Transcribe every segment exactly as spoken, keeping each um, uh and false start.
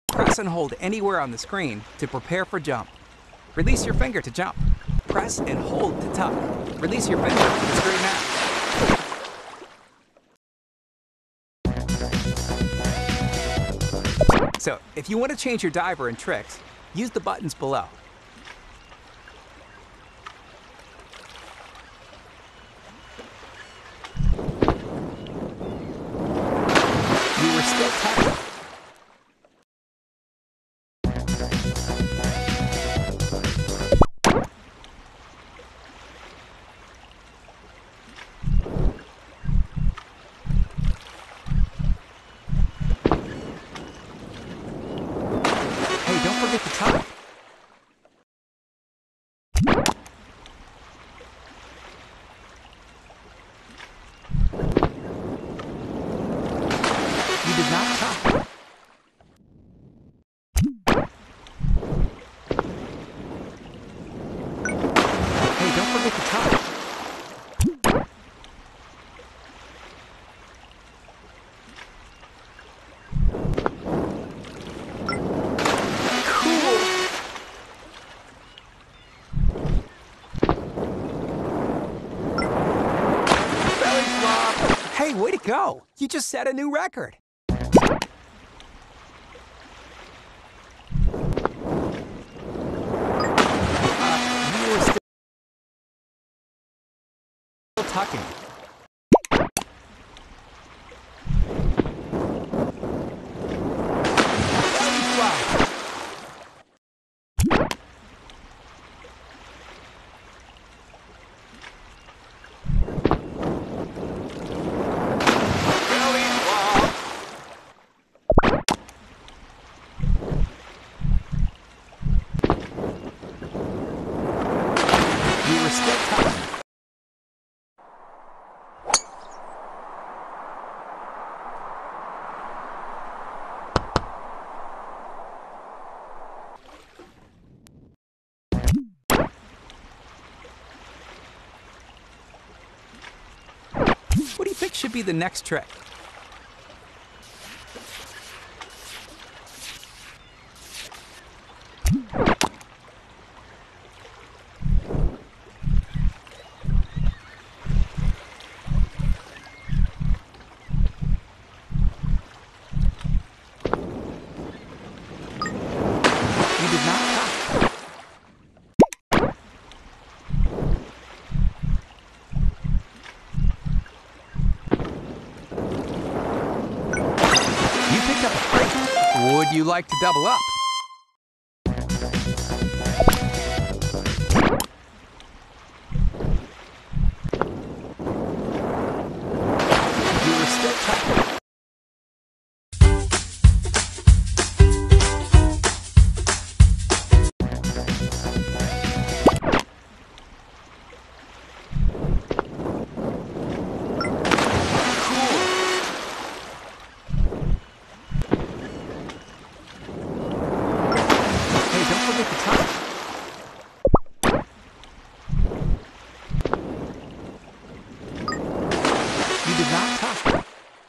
Press and hold anywhere on the screen to prepare for jump. Release your finger to jump. Press and hold to tuck. Release your finger for the straight out. So, if you want to change your diver and tricks, use the buttons below. You were still tucking. Hey, don't forget to tuck. You did not tuck. Hey, don't forget to tuck. Cool. Belly flop. Hey, way to go. You just set a new record. You were still tucking. Belly flop. Belly flop. You were still tucking. What do you think should be the next trick? You did not tuck. You picked up a crate. Would you like to double up? You were still tucking. Hey, don't forget to tuck. You did not tuck.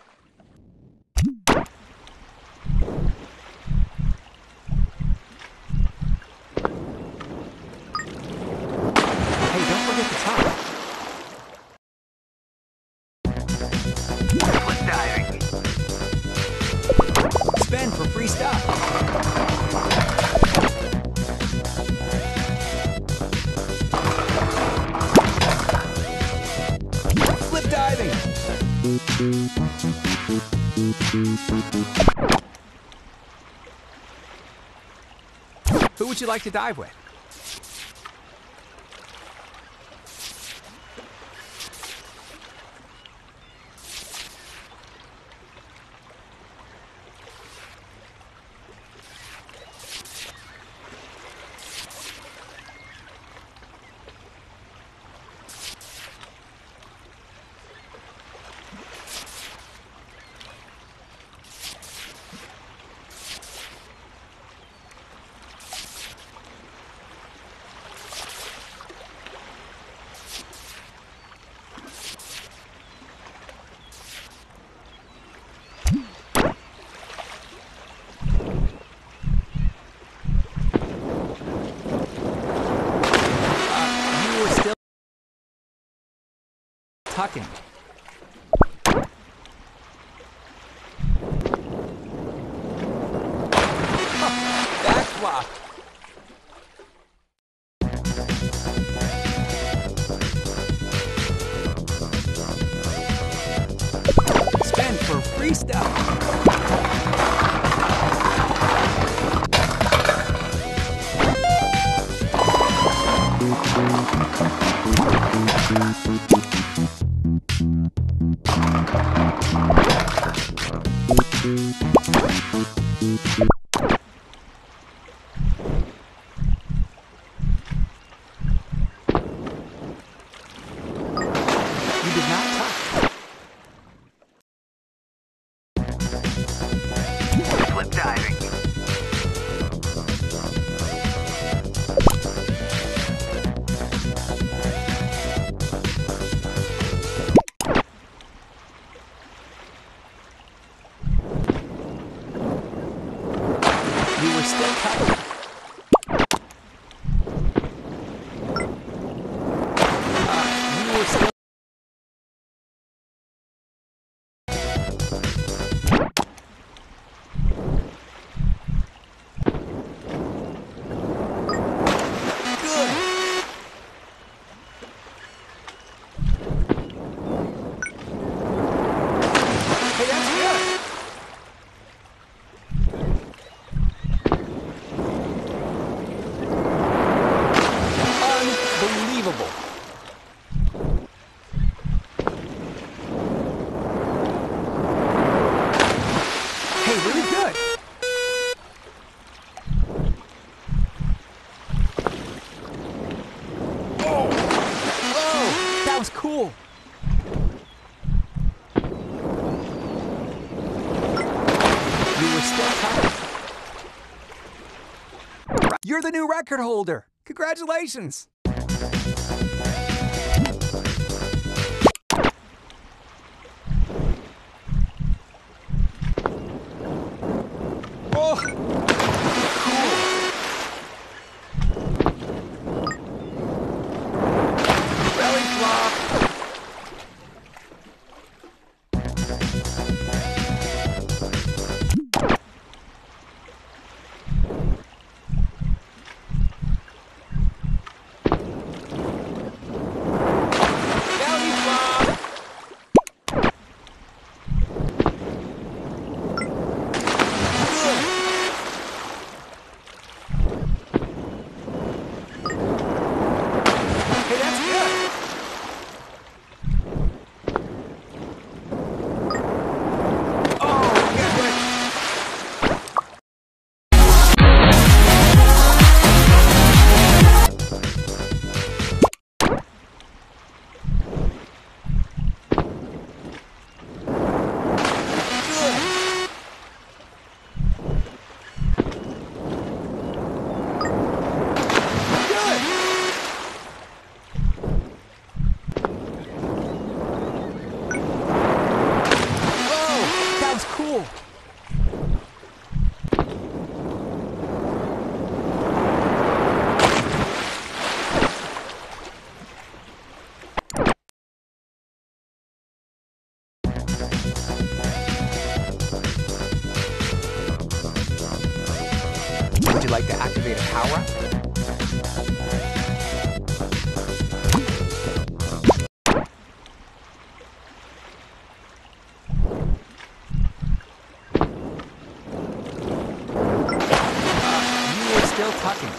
Hey, don't forget to tuck. Flip diving. Spin for free stuff. Flip diving. Who would you like to dive with? tucking. Back flop. Spin for free stuff. You did not tuck. Flip diving. You were still tucking. Uh, you were still. Hey, that's good. Unbelievable. Hey, really good. Oh, whoa, that was cool. You were still tucking. You're the new record holder. Congratulations. Oh, cool. Belly flop. Belly flop. Hey, that's good. Oh, yeah, good. Cool. Would you like to activate a power-up? Still tucking.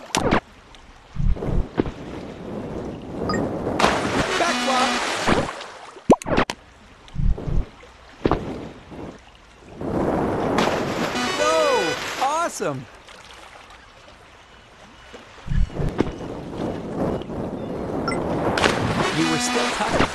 Back flop. Whoa, awesome. You were still tucking.